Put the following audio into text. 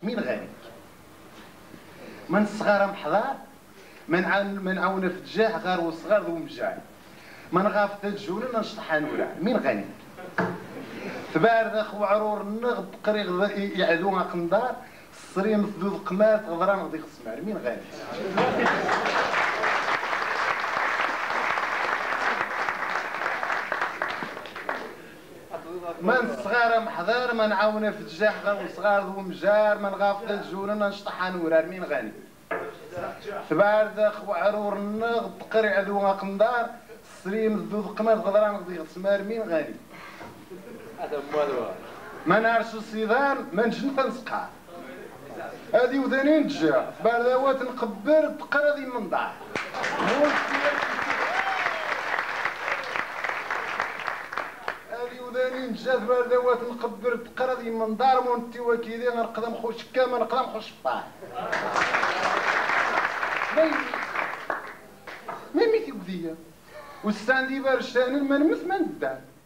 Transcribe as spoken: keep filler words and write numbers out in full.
مين غني؟ من الصغار محضار من عون من عون في الجاه غار وصغار ذو مجاي من غاف تجون نشطح نورا مين غني؟ ثبار ذا خو عرور النغد قريغ يعدوها قندار الصريم ثدود قمات غضران غدي خسمار مين غني؟ من صغار محضر من عاون في الجاه غير صغار ذو مجار من غاف الجون نشطح نورار مين غني؟ ثبار ذا خو عرور النغد قريع ذو قندار الصريم ذو قمات غضران غدي خسمار مين غني؟ هذا موالو ما نعرفش الصيدان ما نجن تنسقع هذه وذانين تجا بردوات نقبر تقرا ذي من ضاع هذه وذانين تجا بردوات نقبر تقرا ذي من دار مونتي وكيدي غنقدم خوش كما نقدم خوش طاح ما ميتي وذيا والساندي بارشان ما نمث ما ندار